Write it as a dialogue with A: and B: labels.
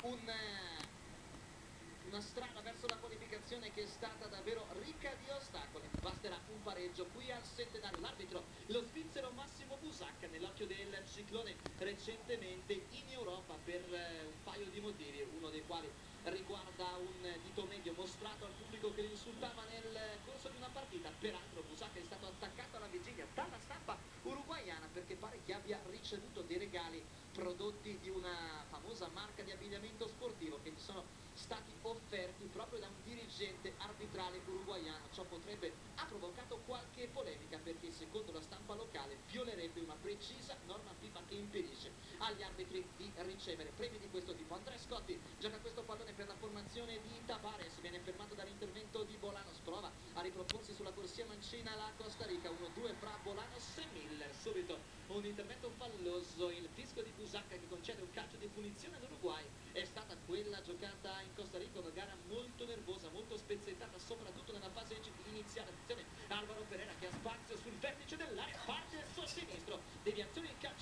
A: una strada verso la qualificazione che è stata davvero ricca di ostacoli. Basterà un pareggio qui al centenario. L'arbitro, lo svizzero Massimo Busacca, nell'occhio del ciclone recentemente in Europa per un paio di motivi, uno dei quali riguarda un dito medio mostrato al pubblico che lo insultava nel corso di una partita. Peraltro Busacca è stato attaccato alla vigilia dalla stampa uruguaiana perché pare che abbia ricevuto dei regali prodotti di una famosa marca di abbigliamento sportivo che gli sono stati offerti proprio da un dirigente arbitrale uruguaiano. Ciò ha provocato qualche polemica perché secondo la stampa locale violerebbe una precisa norma FIFA che impedisce agli arbitri di ricevere premi di questo tipo. Andrea Scotti gioca questo pallone per la formazione di Tavares, viene fermato dall'intervento di Bolanos, prova a riproporsi sulla corsia mancina la Costa Rica, 1-2 fra Bolanos e Miller. Subito un intervento falloso, il fischio di Busacca che concede un calcio di punizione all'Uruguay. È stata quella giocata in Costa Rica una gara molto nervosa, molto spezzettata, soprattutto nella fase iniziale. Attenzione, Alvaro Pereira che ha spazio sul vertice dell'area, parte sul sinistro, deviazione in calcio